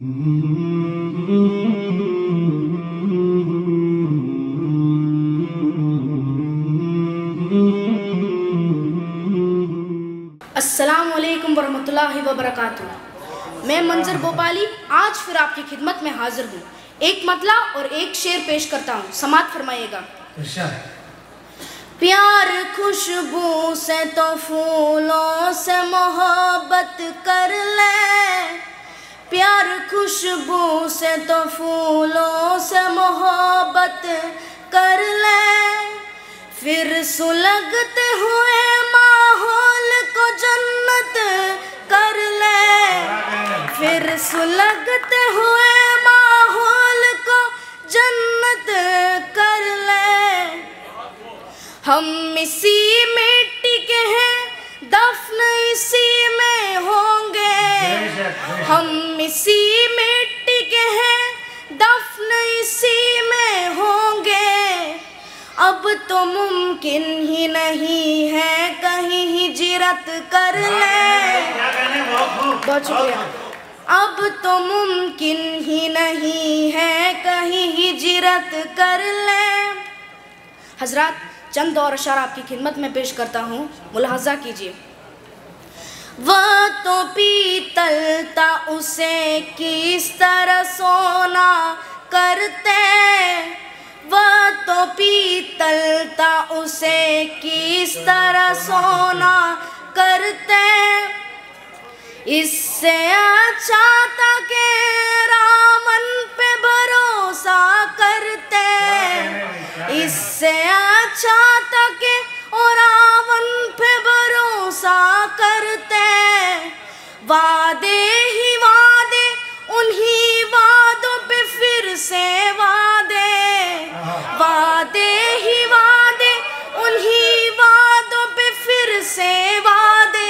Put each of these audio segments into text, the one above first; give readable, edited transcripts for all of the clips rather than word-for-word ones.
अस्सलाम वालेकुम वरहमतुल्लाहि वबरकातुहू। मैं मंजर भोपाली आज फिर आपकी खिदमत में हाजिर हूँ। एक मतला और एक शेर पेश करता हूँ, समात फरमाइएगा। प्यार खुशबू से तो फूलों से मोहब्बत कर ले, प्यार खुशबू से तो फूलों से मोहब्बत कर ले, फिर सुलगते हुए माहौल को जन्नत कर ले, फिर सुलगते हुए माहौल को जन्नत कर ले। हम इसी मिट्टी के हैं, दफन इसी में होंगे, हम इसी मिट्टी के हैं, दफन इसी में होंगे। अब तो मुमकिन ही नहीं है कहीं हिजरत कर ले, बहुत शुक्रिया। अब तो मुमकिन ही नहीं है कहीं हिजरत कर ले। हजरात, चंद और अशार आपकी खिदमत में पेश करता हूँ, मुलाहजा कीजिए। वह तो पीतल था, उसे किस तरह सोना करते, वह तो पीतल था, उसे किस तरह सोना करते। इससे अच्छा था कि रावण पे भरोसा करते, इससे अच्छा था कि रावण पे भरोसा करते। वादे ही वादे, उन्हीं वादों पे फिर से वादे, वादे ही वादे, उन्हीं वादों पे फिर से वादे।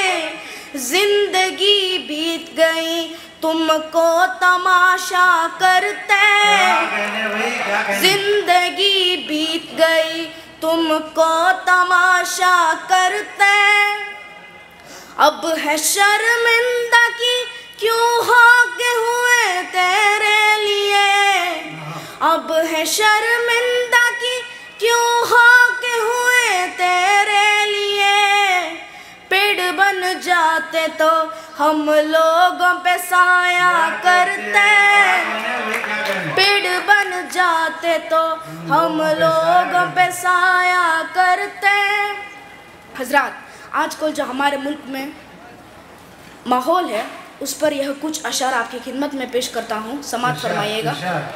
जिंदगी बीत गई, तुमको तमाशा करते, जिंदगी बीत गई, तुमको तमाशा करते। अब है शर्मिंदा की क्यों हाके हुए तेरे लिए, अब है शर्मिंदा की क्यों हाके हुए तेरे लिए। पेड़ बन जाते तो हम लोगों पे साया करते, पेड़ बन जाते तो हम लोगों पे साया करते। हजरात, आजकल जो हमारे मुल्क में माहौल है उस पर यह कुछ अशार आपकी खिदमत में पेश करता हूँ, समात फरमाइएगा।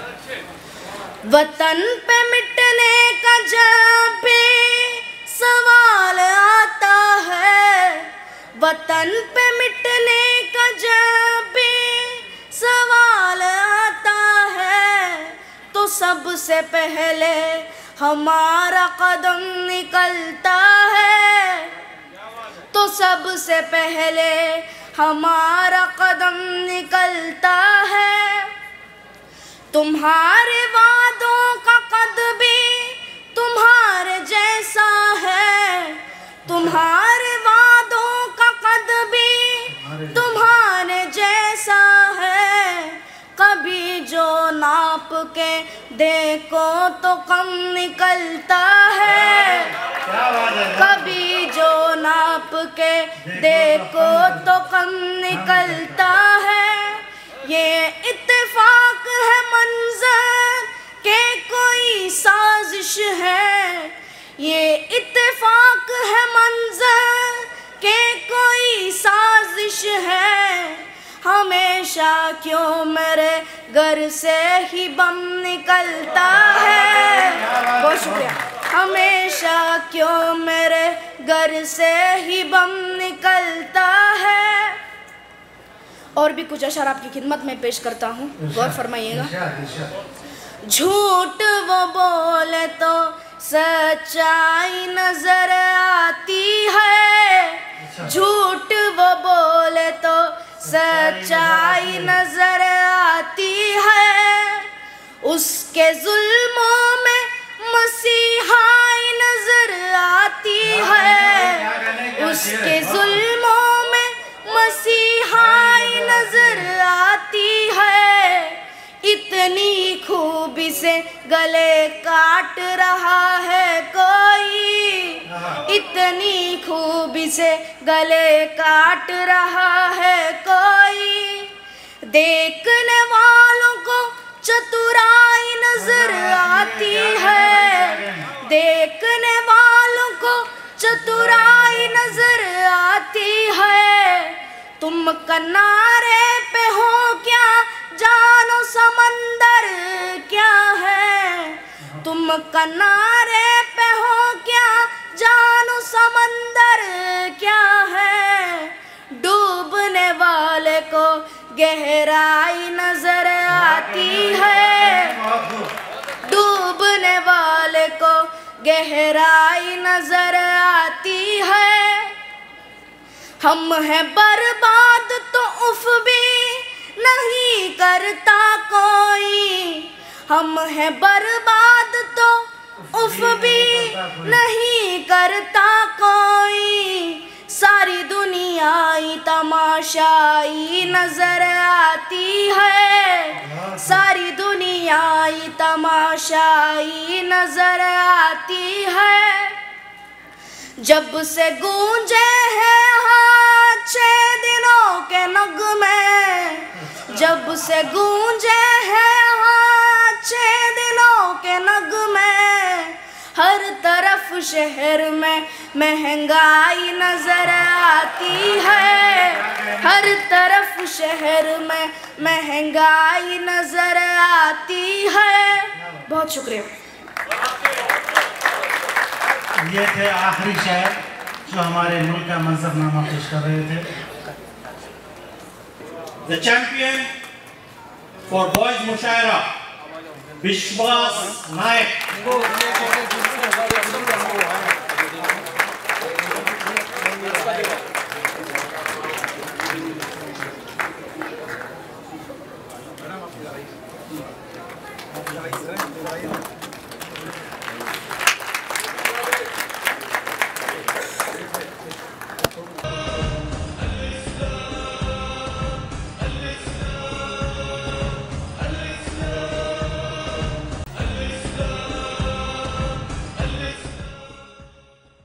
वतन पे मिटने का जब भी सवाल आता है, वतन पे मिटने का जब भी सवाल आता है, तो सबसे पहले हमारा कदम निकलता है, तो सबसे पहले हमारा कदम निकलता है। तुम्हारे वादों का कद भी तुम्हारे जैसा है, तुम्हारे वादों का कद भी तुम्हारे जैसा है। कभी जो नाप के देखो तो कम निकलता है, कभी जो नाप के देखो तो कम निकलता है। ये इत्तेफाक है मंजर के कोई साजिश है, ये इत्तेफाक है मंजर के कोई साजिश है। हमेशा क्यों मेरे घर से ही बम निकलता है, बहुत शुक्रिया। हमेशा क्यों मेरे घर से ही बम निकलता है। और भी कुछ अशार आपकी खिदमत में पेश करता हूँ, गौर फरमाइएगा। झूठ वो बोले तो सच्चाई नजर आती है, झूठ वो बोले तो सच्चाई नजर आती है। उसके जुल्मों में मसीहाई नजर आती है, उसके जुल्मों में मसीहाई नजर आती है। इतनी खूबी से गले काट रहा है कोई, इतनी खूबी से गले काट रहा है कोई। देखने वालों को चतुराई नजर आती है, देखने वालों को चतुराई नजर आती है। तुम किनारे पे हो क्या जानो समंदर क्या है, तुम किनारे पे हो क्या जानो समंदर क्या है। डूबने वाले को गहराई नजर आती है, डूबने वाले को गहराई नजर आती है। हम हैं बर्बाद तो उफ भी नहीं करता कोई, हम हैं बर्बाद तो उफ भी नहीं करता कोई। सारी दुनिया ही तमाशाई नजर आती है, सारी दुनिया ही तमाशाई नजर आती है। जब से गूंजे हैं हाँ 6 दिनों के नगमे, जब से गूंजे हैं हाँ 6 दिनों के नगमे। हर तरफ शहर में महंगाई नजर आती है, हर तरफ शहर में महंगाई नजर आती है। बहुत शुक्रिया। ये थे आखिरी शायर जो हमारे मुल्क का मंजरनामा पेश कर रहे थे। The champion for boys मुशायरा विश्वास नायक।